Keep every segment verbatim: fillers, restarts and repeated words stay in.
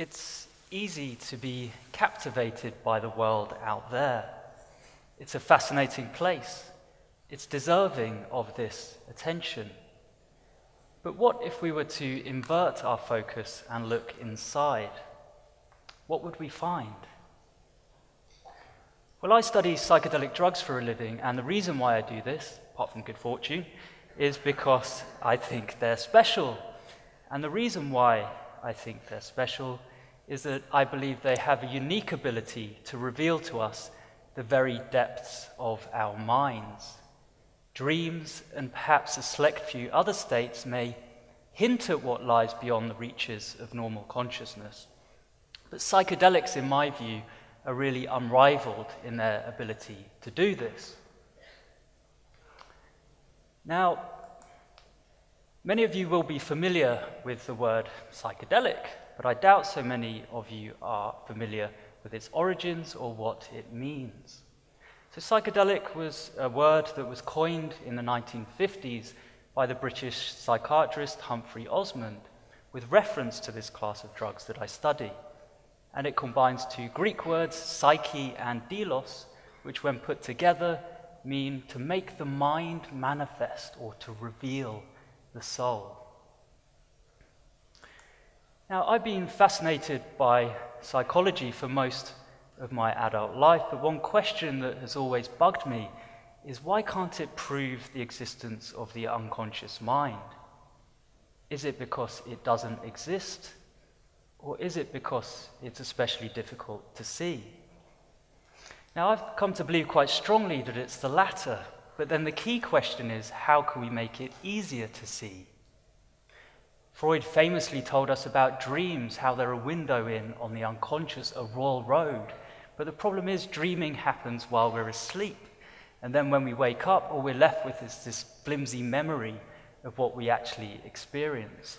It's easy to be captivated by the world out there. It's a fascinating place. It's deserving of this attention. But what if we were to invert our focus and look inside? What would we find? Well, I study psychedelic drugs for a living, and the reason why I do this, apart from good fortune, is because I think they're special. And the reason why I think they're special is that I believe they have a unique ability to reveal to us the very depths of our minds. Dreams and perhaps a select few other states may hint at what lies beyond the reaches of normal consciousness. But psychedelics, in my view, are really unrivaled in their ability to do this. Now, many of you will be familiar with the word psychedelic, but I doubt so many of you are familiar with its origins or what it means. So psychedelic was a word that was coined in the nineteen fifties by the British psychiatrist Humphrey Osmond with reference to this class of drugs that I study. And it combines two Greek words, psyche and delos, which when put together mean to make the mind manifest or to reveal the soul. Now, I've been fascinated by psychology for most of my adult life, but one question that has always bugged me is why can't it prove the existence of the unconscious mind? Is it because it doesn't exist? Or is it because it's especially difficult to see? Now, I've come to believe quite strongly that it's the latter, but then the key question is, how can we make it easier to see? Freud famously told us about dreams, how they're a window in on the unconscious, a royal road. But the problem is dreaming happens while we're asleep. And then when we wake up, all we're left with is this flimsy memory of what we actually experienced.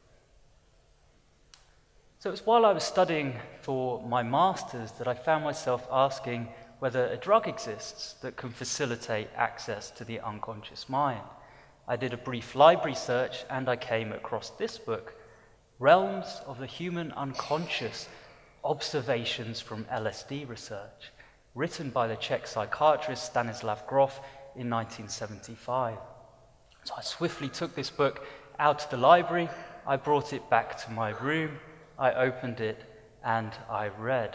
So it was while I was studying for my master's that I found myself asking whether a drug exists that can facilitate access to the unconscious mind. I did a brief library search and I came across this book, Realms of the Human Unconscious, Observations from L S D Research, written by the Czech psychiatrist Stanislav Grof in nineteen seventy-five. So I swiftly took this book out of the library, I brought it back to my room, I opened it, and I read.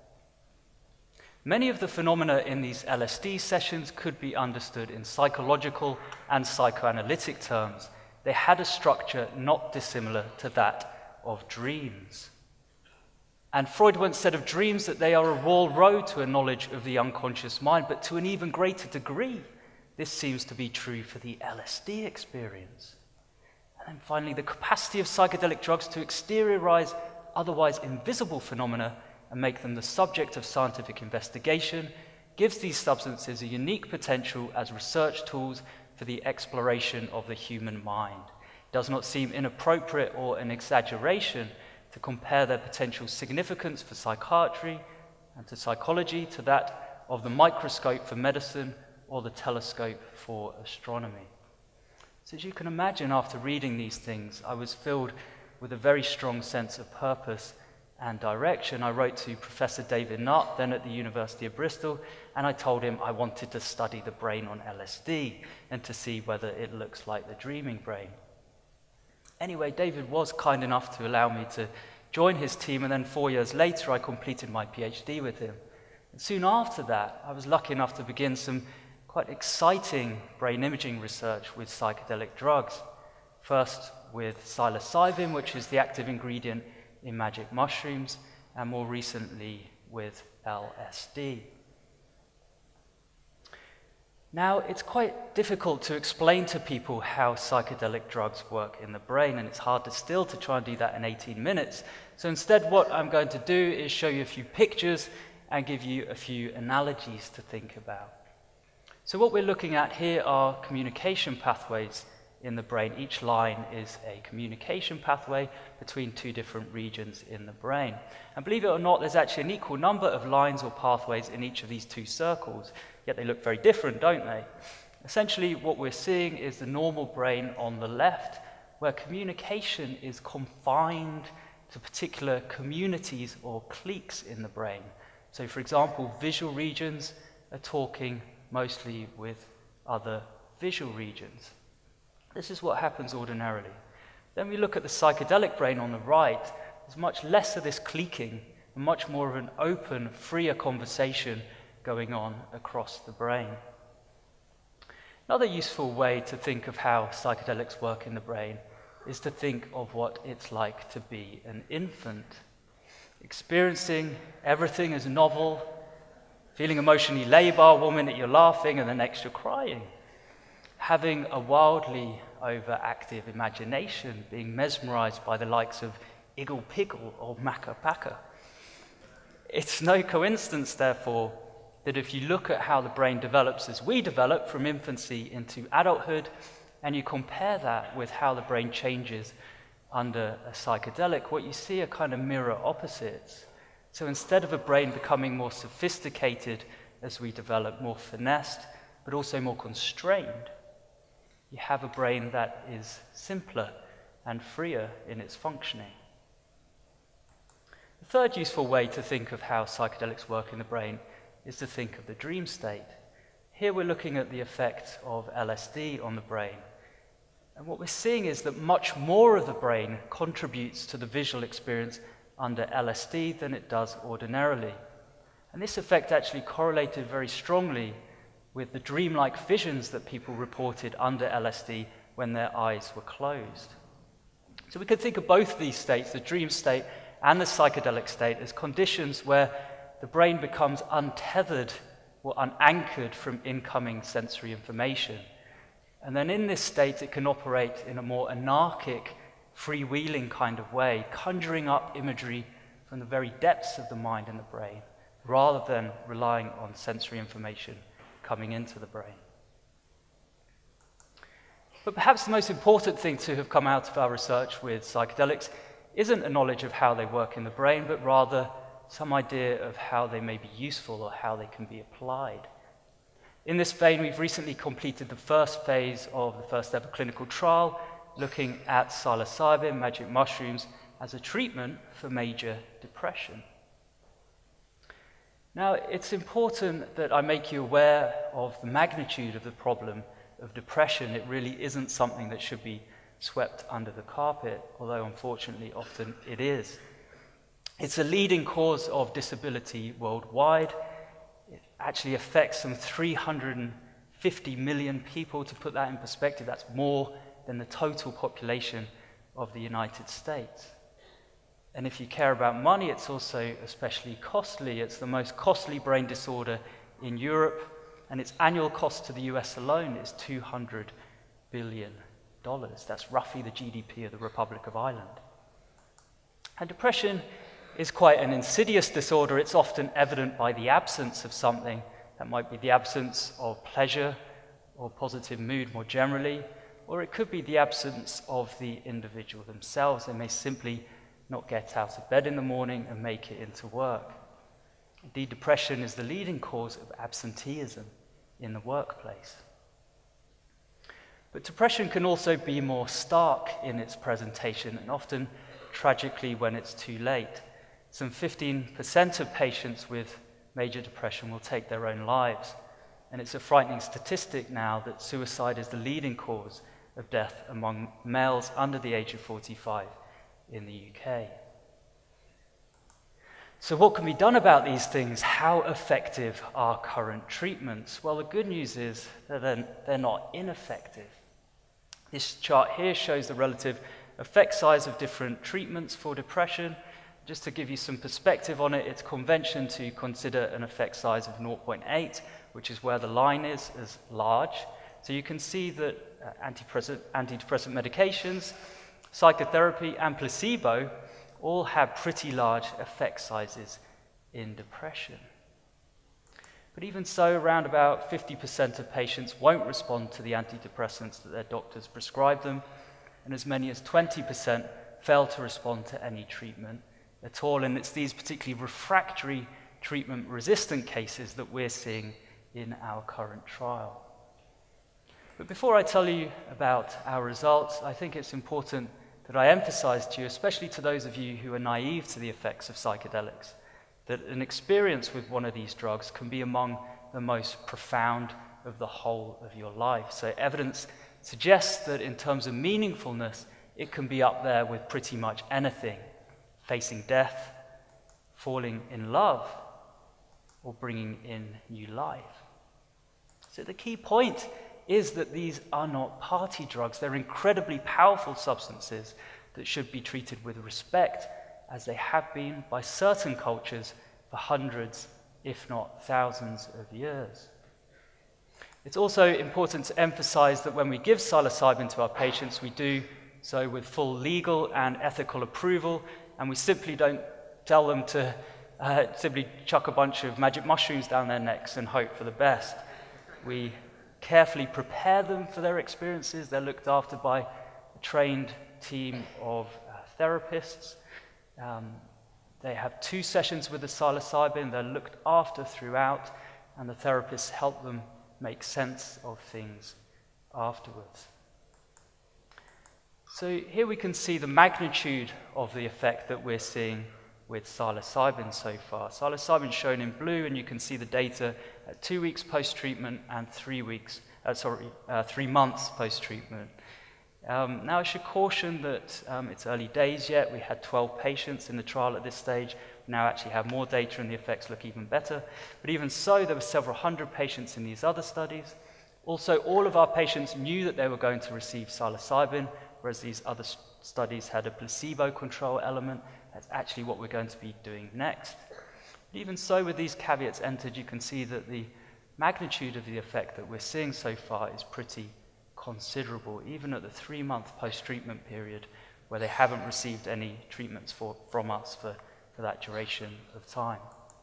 Many of the phenomena in these L S D sessions could be understood in psychological and psychoanalytic terms. They had a structure not dissimilar to that of dreams. And Freud once said of dreams that they are a royal road to a knowledge of the unconscious mind, but to an even greater degree, this seems to be true for the L S D experience. And then finally, the capacity of psychedelic drugs to exteriorize otherwise invisible phenomena and make them the subject of scientific investigation gives these substances a unique potential as research tools for the exploration of the human mind. It does not seem inappropriate or an exaggeration to compare their potential significance for psychiatry and to psychology to that of the microscope for medicine or the telescope for astronomy. So as you can imagine, after reading these things, I was filled with a very strong sense of purpose and direction. I wrote to Professor David Nutt, then at the University of Bristol, and I told him I wanted to study the brain on L S D and to see whether it looks like the dreaming brain. Anyway, David was kind enough to allow me to join his team, and then four years later I completed my PhD with him. And soon after that, I was lucky enough to begin some quite exciting brain imaging research with psychedelic drugs. First with Psilocybin, which is the active ingredient in magic mushrooms, and more recently with L S D. Now, it's quite difficult to explain to people how psychedelic drugs work in the brain, and it's hard to still to try and do that in eighteen minutes. So instead, what I'm going to do is show you a few pictures and give you a few analogies to think about. So what we're looking at here are communication pathways in the brain. Each line is a communication pathway between two different regions in the brain. And believe it or not, there's actually an equal number of lines or pathways in each of these two circles, yet they look very different, don't they? Essentially, what we're seeing is the normal brain on the left, where communication is confined to particular communities or cliques in the brain. So for example, visual regions are talking mostly with other visual regions. This is what happens ordinarily. Then we look at the psychedelic brain on the right. There's much less of this cliquing and much more of an open, freer conversation going on across the brain. Another useful way to think of how psychedelics work in the brain is to think of what it's like to be an infant, experiencing everything as novel, feeling emotionally labile. One minute you're laughing and the next you're crying, having a wildly overactive imagination, being mesmerized by the likes of Iggle Piggle or Macca Pacca. It's no coincidence, therefore, that if you look at how the brain develops as we develop from infancy into adulthood, and you compare that with how the brain changes under a psychedelic, what you see are kind of mirror opposites. So instead of a brain becoming more sophisticated as we develop, more finessed, but also more constrained, you have a brain that is simpler and freer in its functioning. The third useful way to think of how psychedelics work in the brain is to think of the dream state. Here we're looking at the effect of L S D on the brain. And what we're seeing is that much more of the brain contributes to the visual experience under L S D than it does ordinarily. And this effect actually correlated very strongly with the dreamlike visions that people reported under L S D when their eyes were closed. So we could think of both of these states, the dream state and the psychedelic state, as conditions where the brain becomes untethered or unanchored from incoming sensory information. And then in this state, it can operate in a more anarchic, freewheeling kind of way, conjuring up imagery from the very depths of the mind and the brain, rather than relying on sensory information coming into the brain. But perhaps the most important thing to have come out of our research with psychedelics isn't a knowledge of how they work in the brain, but rather some idea of how they may be useful or how they can be applied. In this vein, we've recently completed the first phase of the first ever clinical trial, looking at psilocybin, magic mushrooms, as a treatment for major depression. Now, it's important that I make you aware of the magnitude of the problem of depression. It really isn't something that should be swept under the carpet, although unfortunately often it is. It's a leading cause of disability worldwide. It actually affects some three hundred fifty million people. To put that in perspective, that's more than the total population of the United States. And if you care about money, it's also especially costly. It's the most costly brain disorder in Europe, and its annual cost to the U S alone is two hundred billion dollars. That's roughly the G D P of the Republic of Ireland. And depression is quite an insidious disorder. It's often evident by the absence of something. That might be the absence of pleasure or positive mood more generally, or it could be the absence of the individual themselves. They may simply not get out of bed in the morning and make it into work. Indeed, depression is the leading cause of absenteeism in the workplace. But depression can also be more stark in its presentation, and often tragically when it's too late. Some fifteen percent of patients with major depression will take their own lives, and it's a frightening statistic now that suicide is the leading cause of death among males under the age of forty-five in the U K. So what can be done about these things? How effective are current treatments? Well, the good news is that they're, they're not ineffective. This chart here shows the relative effect size of different treatments for depression. Just to give you some perspective on it, it's convention to consider an effect size of zero point eight, which is where the line is, as large. So you can see that uh, antidepressant, antidepressant medications, psychotherapy, and placebo all have pretty large effect sizes in depression. But even so, around about fifty percent of patients won't respond to the antidepressants that their doctors prescribe them, and as many as twenty percent fail to respond to any treatment at all. And it's these particularly refractory treatment-resistant cases that we're seeing in our current trial. But before I tell you about our results, I think it's important that I emphasize to you, especially to those of you who are naive to the effects of psychedelics, that an experience with one of these drugs can be among the most profound of the whole of your life. So evidence suggests that in terms of meaningfulness, it can be up there with pretty much anything: facing death, falling in love, or bringing in new life. So the key point is that these are not party drugs. They're incredibly powerful substances that should be treated with respect, as they have been by certain cultures for hundreds, if not thousands of years. It's also important to emphasize that when we give psilocybin to our patients, we do so with full legal and ethical approval, and we simply don't tell them to uh, simply chuck a bunch of magic mushrooms down their necks and hope for the best. We carefully prepare them for their experiences. They're looked after by a trained team of uh, therapists. Um, they have two sessions with the psilocybin. They're looked after throughout, and the therapists help them make sense of things afterwards. So here we can see the magnitude of the effect that we're seeing with psilocybin so far. Psilocybin shown in blue, and you can see the data at two weeks post-treatment and three weeks, uh, sorry, uh, three months post-treatment. Um, now I should caution that um, it's early days yet. We had twelve patients in the trial at this stage. We now actually have more data and the effects look even better. But even so, there were several hundred patients in these other studies. Also, all of our patients knew that they were going to receive psilocybin, whereas these other st studies had a placebo control element. That's actually what we're going to be doing next. But even so, with these caveats entered, you can see that the magnitude of the effect that we're seeing so far is pretty considerable, even at the three-month post-treatment period, where they haven't received any treatments for, from us for, for that duration of time.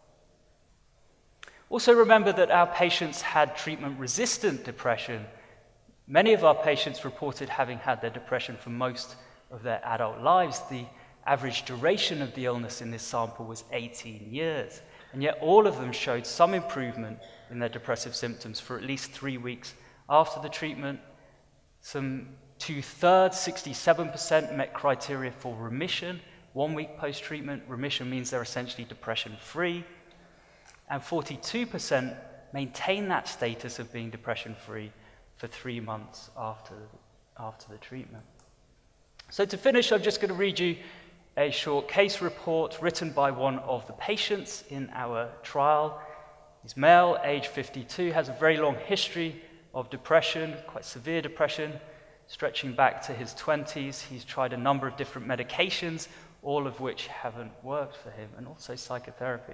Also remember that our patients had treatment-resistant depression. Many of our patients reported having had their depression for most of their adult lives. The average duration of the illness in this sample was eighteen years, and yet all of them showed some improvement in their depressive symptoms for at least three weeks after the treatment. Some two-thirds, sixty-seven percent, met criteria for remission. One week post-treatment, remission means they're essentially depression-free, and forty-two percent maintain that status of being depression-free for three months after, after the treatment. So to finish, I'm just going to read you a short case report written by one of the patients in our trial. He's male, age fifty-two, has a very long history of depression, quite severe depression, stretching back to his twenties. He's tried a number of different medications, all of which haven't worked for him, and also psychotherapy.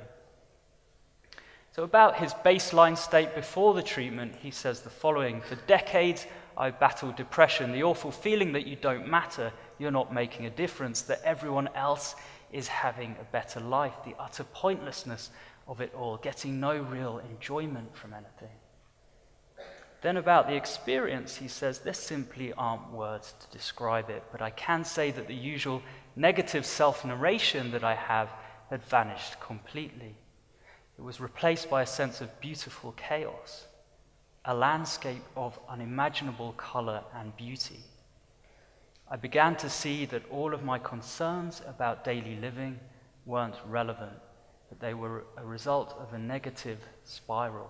So about his baseline state before the treatment, he says the following: "For decades, I battled depression, the awful feeling that you don't matter, you're not making a difference, that everyone else is having a better life, the utter pointlessness of it all, getting no real enjoyment from anything." Then about the experience, he says, "There simply aren't words to describe it, but I can say that the usual negative self-narration that I have had vanished completely. It was replaced by a sense of beautiful chaos, a landscape of unimaginable color and beauty. I began to see that all of my concerns about daily living weren't relevant, that they were a result of a negative spiral.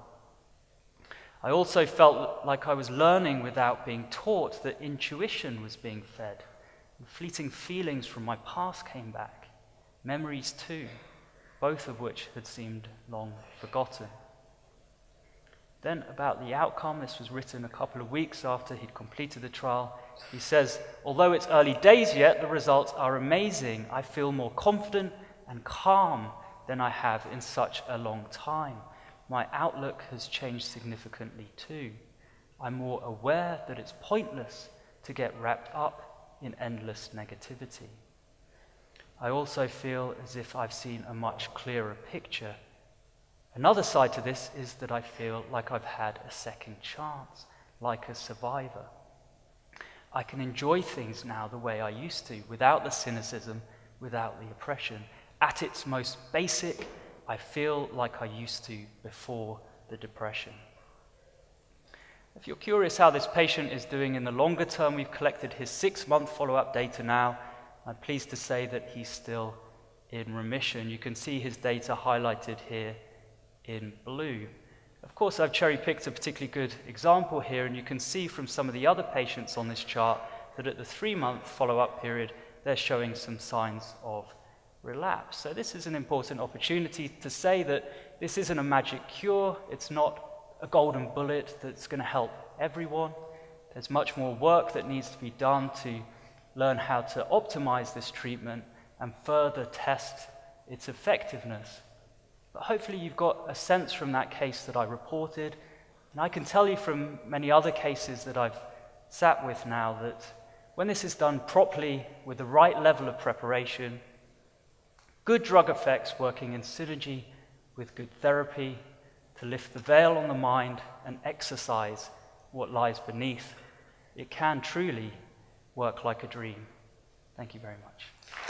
I also felt like I was learning without being taught, that intuition was being fed, and fleeting feelings from my past came back, memories too, both of which had seemed long forgotten." Then about the outcome, this was written a couple of weeks after he'd completed the trial. He says, "Although it's early days yet, the results are amazing. I feel more confident and calm than I have in such a long time. My outlook has changed significantly too. I'm more aware that it's pointless to get wrapped up in endless negativity. I also feel as if I've seen a much clearer picture. Another side to this is that I feel like I've had a second chance, like a survivor. I can enjoy things now the way I used to, without the cynicism, without the oppression. At its most basic, I feel like I used to before the depression." If you're curious how this patient is doing in the longer term, we've collected his six-month follow-up data now, I'm pleased to say that he's still in remission. You can see his data highlighted here in blue. Of course, I've cherry-picked a particularly good example here, and you can see from some of the other patients on this chart that at the three-month follow-up period, they're showing some signs of relapse. So this is an important opportunity to say that this isn't a magic cure. It's not a golden bullet that's going to help everyone. There's much more work that needs to be done to learn how to optimize this treatment and further test its effectiveness. But hopefully you've got a sense from that case that I reported, and I can tell you from many other cases that I've sat with now that when this is done properly with the right level of preparation, good drug effects working in synergy with good therapy to lift the veil on the mind and exercise what lies beneath, it can truly work like a dream. Thank you very much.